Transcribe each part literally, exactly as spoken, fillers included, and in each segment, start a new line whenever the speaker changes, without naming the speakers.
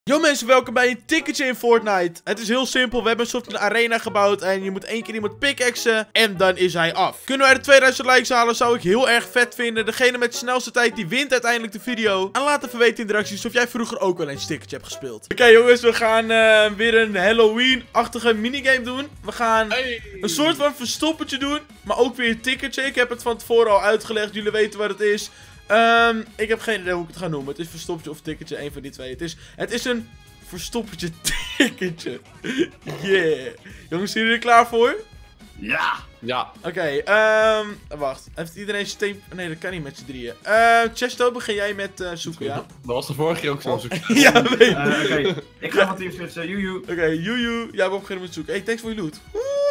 Yo mensen, welkom bij een ticketje in Fortnite. Het is heel simpel, we hebben een soort van arena gebouwd en je moet één keer iemand pickaxen en dan is hij af. Kunnen wij de tweeduizend likes halen, zou ik heel erg vet vinden. Degene met de snelste tijd, die wint uiteindelijk de video. En laat even weten in de reacties of jij vroeger ook wel eens ticketje hebt gespeeld. Oké okay, jongens, we gaan uh, weer een Halloween-achtige minigame doen. We gaan hey. een soort van verstoppertje doen, maar ook weer een ticketje. Ik heb het van tevoren al uitgelegd, jullie weten wat het is. Um, ik heb geen idee hoe ik het ga noemen. Het is verstoppertje of ticketje, één van die twee. Het is, het is een verstoppertje ticketje. Yeah. Jongens, zijn jullie er klaar voor?
Ja. Ja.
Oké, okay, um, wacht. Heeft iedereen steen... Nee, dat kan niet met z'n drieën. Uh, Chesto, begin jij met uh, zoeken, ja?
Dat was de vorige keer ook zo zoeken.
Ja, weet ik.
Uh, Oké, okay. Ik ga van team switchen. Joejoe.
Oké, okay, joejoe. Jij hebt beginnen met zoeken. Hey, thanks voor je loot.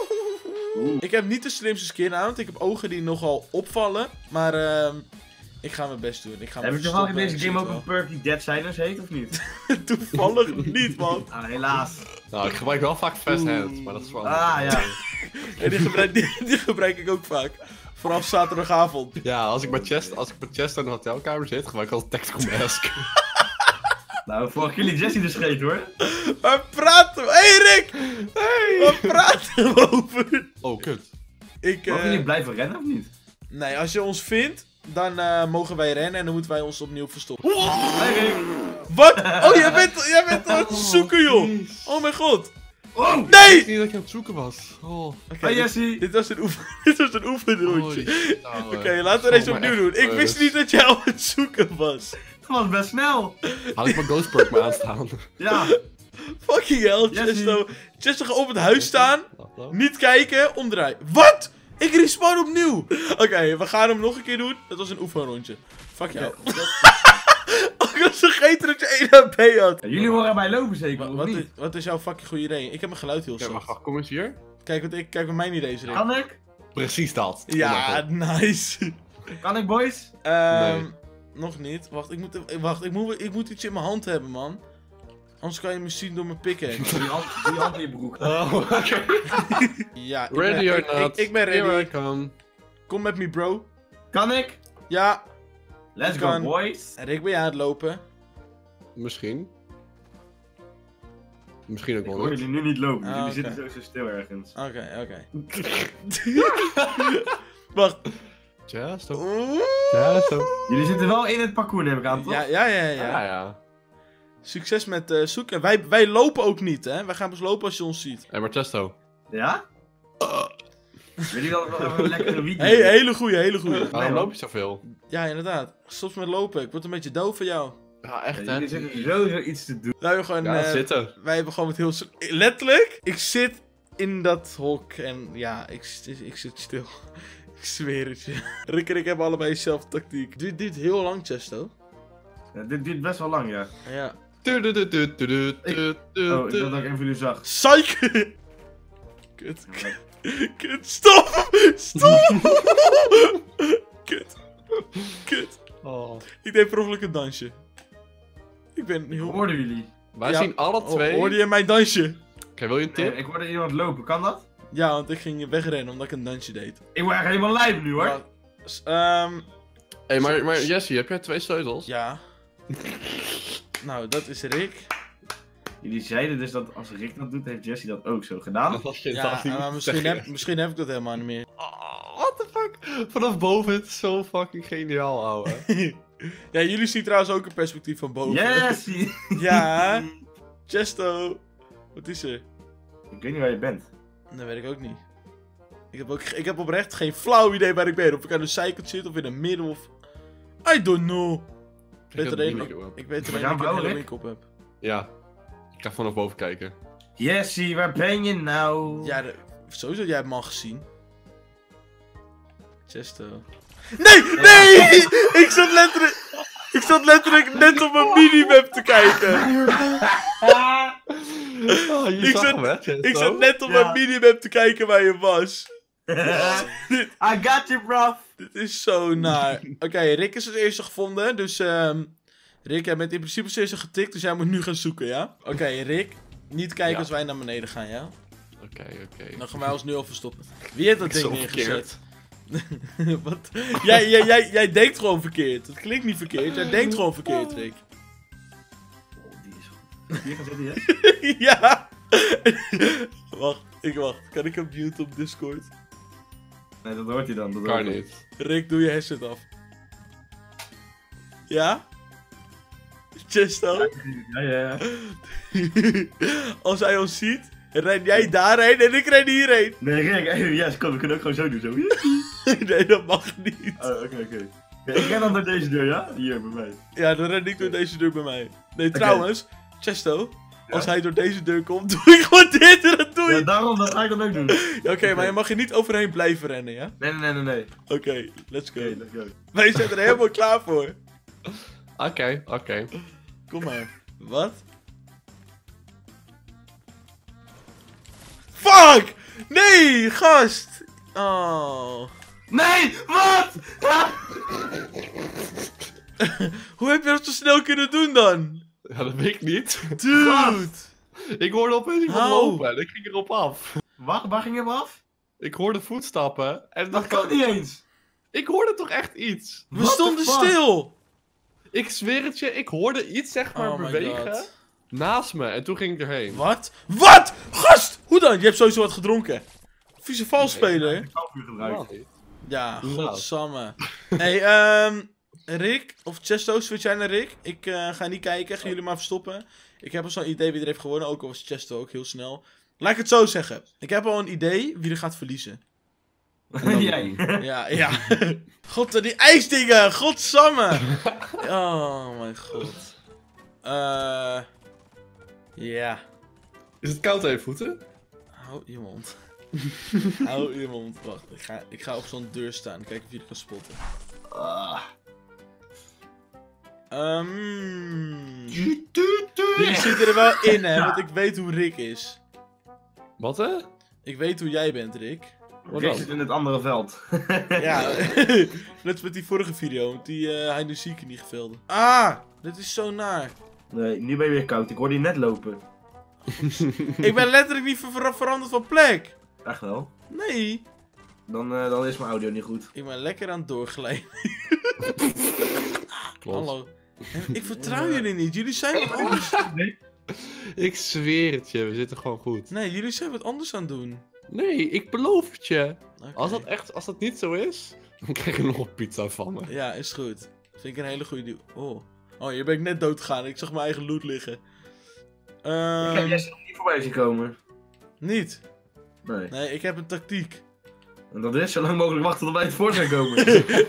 Oeh. Ik heb niet de slimste skin aan, want ik heb ogen die nogal opvallen. Maar... Uh, ik ga mijn best doen. Ik ga
heb je toevallig in deze game ook een perk die Dead Silence heet, of niet?
Toevallig niet, man.
Ah, helaas.
Nou, ik gebruik wel vaak Fast Hands, maar dat is wel...
Ah, ja.
Ja, die, gebruik, die, die gebruik ik ook vaak. Vanaf zaterdagavond.
Ja, als ik met Chest, als ik met Chest in de hotelkamer zit, gebruik ik altijd Tactical Mask.
Nou, voor jullie Jessie de scheet, hoor.
Waar praten we? Hé, hey, Rick! Hey. Waar praten we over?
Oh, kut.
Ik, uh...
Mogen jullie blijven rennen, of niet?
Nee, als je ons vindt... Dan uh, mogen wij rennen en dan moeten wij ons opnieuw verstoppen.
Hey,
wat? Oh, jij bent, jij bent aan het zoeken, joh. Oh mijn god.
Oh,
nee!
Ik wist niet dat je aan het zoeken was. Oh.
Oké,
okay, Jessie.
Dit, dit was een oefen, dit was een oefenroutje.
Nou,
Oké, okay, laten we deze opnieuw doen. Ik wist niet dat jij aan het zoeken was.
Dat was best snel.
Had ik mijn Ghost Perk maar aanstaan.
Ja.
Fucking hell, Chesto. Chesto gaat op het huis staan. Niet kijken, omdraaien. Wat? Ik respawn opnieuw! Oké, okay, we gaan hem nog een keer doen. Dat was een oefenrondje. Fuck jou. Ja, ik was vergeten dat je één H P had.
Ja, jullie horen mij lopen zeker,
wat,
of
wat,
niet?
is, wat is jouw fucking goede idee? Ik heb mijn geluid heel
Oké,
zacht.
wacht, kom eens hier.
Kijk wat, ik, kijk wat mijn idee is, Rick.
Kan ik?
Precies dat.
Ja, nice.
Kan ik, boys?
Um,
nee.
Nog niet. Wacht, ik moet, wacht ik, moet, ik moet iets in mijn hand hebben, man. Anders kan je me zien door mijn pikken.
Die hand, die hand in je broek.
Oh, oké. Okay.
Ja, ik
ready
ben,
or
ik,
not.
Ik, ik ben ready.
Here I come.
Kom met me, bro.
Kan ik?
Ja.
Let's
ik
go,
kan.
boys.
Rick, ben je aan het lopen?
Misschien. Misschien ook
Ik
wel
hoor
niet.
jullie nu niet lopen,
ah,
jullie
okay.
zitten zo stil ergens.
Oké, okay, oké. Okay. Wacht.
Chesto. Chesto.
Jullie zitten wel in het parcours, neem ik aan, toch?
Ja, ja, ja, ja.
Ja, ja.
Succes met uh, zoeken. Wij, wij lopen ook niet, hè. Wij gaan pas lopen als je ons ziet.
Hé, hey, maar Chesto.
Ja? Uh. Wil je dan nog even een lekkere video?
Hey, hele goeie, hele goeie.
Waarom loop je zoveel?
Ja, inderdaad. Stop met lopen. Ik word een beetje doof van jou.
Ja, echt, hè?
Jullie zitten sowieso iets te doen.
Nou, gewoon,
ja,
uh,
zitten.
Wij hebben gewoon met heel... Letterlijk, ik zit in dat hok en ja, ik, ik zit stil. Ik zweer het je. Rick en ik hebben allebei dezelfde tactiek. Dit duurt heel lang, Chesto.
Ja, dit duurt best wel lang, ja.
Ja.
Ik, oh, ik dacht dat ik even jullie zag.
Psych! Kut. Kut, stop! Stop! Kut. Kut.
Oh.
Ik deed per ongeluk een dansje. Ik ben heel...
Hoorden jullie?
Wij
ja.
zien alle twee...
Oh, hoorde je mijn dansje?
Oké, okay, wil je een tip?
Nee, ik hoorde iemand lopen, kan dat?
Ja, want ik ging wegrennen omdat ik een dansje deed.
Ik word echt helemaal lijp nu, hoor.
Ja. Ehm...
Hé, hey, maar, maar Jessie, heb jij twee sleutels?
Ja. Nou, dat is Rick.
Jullie zeiden dus dat als Rick dat doet, heeft Jessie dat ook zo gedaan.
Dat was je
Ja, maar misschien heb, misschien heb ik dat helemaal niet meer.
Oh, what the fuck? Vanaf boven, het is zo fucking geniaal, ouwe.
Ja, jullie zien trouwens ook een perspectief van boven.
Jessie!
Ja. Chesto. Wat is er?
Ik weet niet waar je bent.
Dat weet ik ook niet. Ik heb, ook, ik heb oprecht geen flauw idee waar ik ben. Of ik aan de zijkant zit of in het midden of... I don't know. Ik weet alleen ik, ik weet alleen dat ik een hele winkel op heb.
Ja. Ik ga vanaf boven kijken.
Jessie, waar ben je nou?
Ja, de, sowieso jij hebt hem al gezien. Chesto. Nee! Nee! Ik zat letterlijk... Ik zat letterlijk net op mijn minimap te kijken.
Oh, je
ik,
zag
zat,
hem, hè,
ik zat net op
ja.
mijn minimap te kijken waar je was.
I got you, bro.
Dit is zo naar. Oké, okay, Rick is als eerste gevonden. Dus, um, Rick, jij bent in principe als eerste getikt. Dus jij moet nu gaan zoeken, ja? Oké, okay, Rick. Niet kijken ja. als wij naar beneden gaan, ja?
Oké, okay, oké. Okay.
Dan gaan wij ons nu al verstoppen. Wie heeft dat ding neergezet? Wat? Jij, jij, jij, jij denkt gewoon verkeerd. Het klinkt niet verkeerd. Jij denkt gewoon verkeerd, Rick.
Oh, die is goed. Hier gaan zitten, yes?
Ja! Wacht, ik wacht. Kan ik op YouTube op Discord?
Nee, dat hoort hij dan. Dat
Kan
hoort hij.
niet.
Rick, doe je headset af. Ja? Chesto?
Ja, ja, ja.
Als hij ons ziet, ren jij daarheen en ik ren hierheen.
Nee, Rick, hey, yes, kom, we kunnen ook gewoon zo doen, zo.
Nee, dat mag niet.
Oh, oké, oké. Ja, ik ren dan door deze deur, ja? Hier, bij mij.
Ja, dan ren ik door deze deur bij mij. Nee, trouwens, Chesto, als
Ja?
hij door deze deur komt, doe ik gewoon dit en dat doe
Ja,
je.
daarom, dat ga ik dan ook doen.
Ja, Oké, maar je mag er niet overheen blijven rennen, ja?
Nee, nee, nee, nee, nee.
Oké, let's go.
Oké, let's go.
Wij zijn er helemaal klaar voor.
Oké, oké.
Kom maar. Wat? Fuck! Nee, gast! Oh.
Nee, wat?
Hoe heb je dat zo snel kunnen doen dan?
Ja, dat weet ik niet.
Dude!
Ik hoorde opeens iemand
Hou.
lopen en ik ging erop af.
Waar, waar ging je hem af?
Ik hoorde voetstappen en
Dat
dan
kan niet eens.
Ik hoorde toch echt iets.
We
What the
stonden
fuck?
stil!
Ik zweer het je, ik hoorde iets zeg maar
Oh my
bewegen
God.
naast me en toen ging ik erheen.
Wat? Wat? Gast! Hoe dan? Je hebt sowieso wat gedronken. Vieze valsspeler.
Ik heb uur gebruikt.
Man, niet.
Ja,
Nou.
godsamme. Hey, ehm... Rick, of Chesto, switch jij naar Rick? Ik eh, ga niet kijken, gaan jullie maar verstoppen. Ik heb al zo'n idee wie er heeft gewonnen, ook al was Chesto ook heel snel. Laat ik het zo zeggen. Ik heb al een idee wie er gaat verliezen.
Jij.
Ja, ja. God, die ijsdingen, godsamme. Oh mijn god. Eh... ja.
Is het koud aan je voeten?
Hou je mond. Hou je mond. Wacht, ik ga, ik ga op zo'n deur staan. Kijken of jullie kan spotten.
Ah.
Ehm...
Tu, tu, tu.
Die zit er wel in, hè, want ik weet hoe Rick is.
Wat hè?
Ik weet hoe jij bent, Rick.
Wat
Rick
dan?
zit in het andere veld.
Ja, net als met die vorige video, met die uh, hij de zieke niet gevelde. Ah, dit is zo naar.
Nee, nu ben je weer koud. Ik hoorde je net lopen.
Ik ben letterlijk niet ver veranderd van plek.
Echt wel?
Nee,
Dan, uh, dan is mijn audio niet goed.
ik ben lekker aan het doorglijden.
Klopt.
Hallo. En ik vertrouw jullie niet, jullie zijn wat anders.
Ik zweer het je, we zitten gewoon goed.
Nee, jullie zijn wat anders aan het doen.
Nee, ik beloof het je.
Oké.
Als dat echt, als dat niet zo is, dan krijg je nog een pizza van me.
Ja, is goed. Vind ik een hele goede deal. Oh. Oh, hier ben ik net dood gegaan. Ik zag mijn eigen loot liggen.
Ik
Ehm
heb Jesse nog niet voorbij zien komen.
niet.
Nee.
Nee, ik heb een tactiek.
En dat is zo lang mogelijk wachten tot wij het voor zijn komen.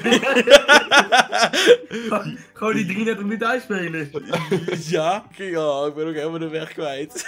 Gewoon die drieëndertig minuten uitspelen.
Ja? Kijk, oh, ik ben ook helemaal de weg kwijt.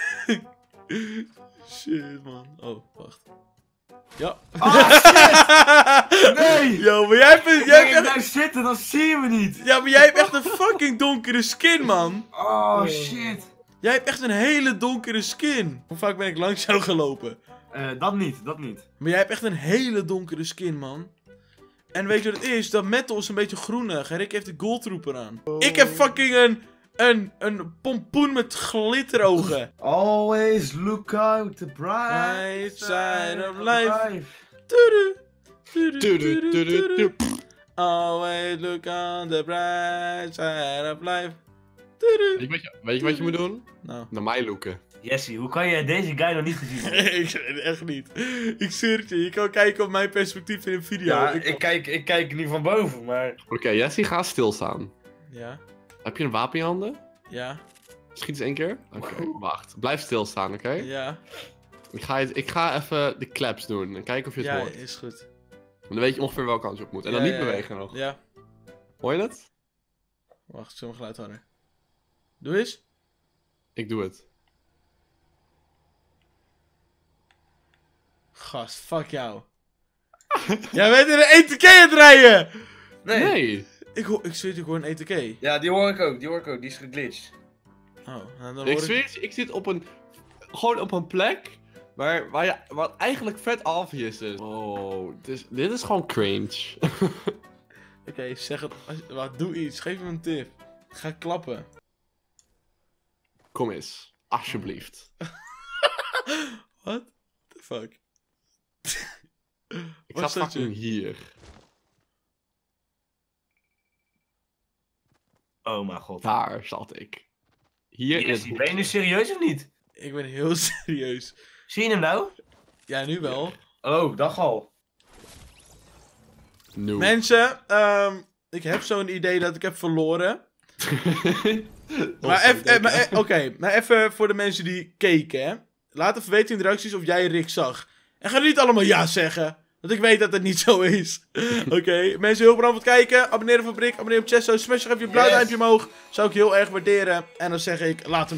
Shit, man. Oh, wacht. Ja.
Ah, shit! Nee!
Yo, maar jij hebt, een-
Ik
jij
denk,
hebt
ik
echt...
blijf zitten, dan zie je me niet.
Ja, maar jij hebt echt een fucking donkere skin, man.
Oh, shit.
Jij hebt echt een hele donkere skin. Hoe vaak ben ik langs jou gelopen?
Eh, dat niet, dat niet.
Maar jij hebt echt een hele donkere skin, man. En weet je wat het is? Dat metal is een beetje groenig. En Rick heeft de goldtrooper aan. Ik heb fucking een... Een, een pompoen met glitterogen.
Always look out the bright
Right
side
side
of
of life.
life.
Tudu, tudu,
Tudu,
tudu,
tudu,
tudu.
tudu.
Always look on the bright side of life. Tudu.
Weet je, wat je, weet je wat je moet doen?
Nou.
Naar mij looken.
Jesse, hoe kan je deze guy nog niet gezien hebben?
Ik weet het echt niet. Ik zweer het je. Je kan kijken op mijn perspectief in een video.
Ja,
Ik-
ik kijk, ik kijk niet van boven, maar...
Oké, Jesse, ga stilstaan.
Ja,
Heb je een wapen in je handen?
ja,
Schiet eens één keer. Oké, wacht. Blijf stilstaan, oké?
ja.
Ik, ga het- ik ga even de claps doen en kijken of je het
Ja,
hoort.
is goed.
Dan weet je ongeveer welke kant je op moet. En dan
Ja,
niet
ja, ja.
bewegen nog.
Ja.
Hoor je het?
Wacht, zo'n geluid harder. Doe eens.
Ik doe het.
Gast, fuck jou. Jij bent in een E T K aan het rijden!
Nee!
Ik, hoor, ik zweer, ik hoor een E T K.
Ja, die hoor ik ook, die hoor ik ook, die is geglitcht.
Oh, nou, dan
Ik
hoor
zweer het je, ik zit op een... Gewoon op een plek... Waar, waar je, wat eigenlijk vet obvious is. Oh, dit is, dit is gewoon cringe.
Oké, zeg het. als- Wacht, doe iets. Geef me een tip. Ga klappen.
Kom eens. Alsjeblieft.
What the fuck?
Ik
Wat
sta
zat je?
fucking hier.
Oh mijn god.
Daar zat ik. hier in
Jesse,
het...
ben je nu serieus of niet?
Ik ben heel serieus.
Zie je hem nou?
Ja, nu wel.
Oh, dag al.
No.
Mensen, ehm, ik heb zo'n idee dat ik heb verloren. Maar even, eh, maar, eh, oké, maar even voor de mensen die keken, hè. Laat even weten in de reacties of jij Rick zag. En ga niet allemaal ja zeggen. Want ik weet dat het niet zo is. Oké, mensen, heel bedankt voor het kijken. Abonneer op Fabriek, abonneer op Chesto. Smash nog even je blauw
Yes.
duimpje omhoog. Zou ik heel erg waarderen. En dan zeg ik, later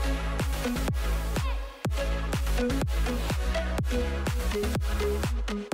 mensen.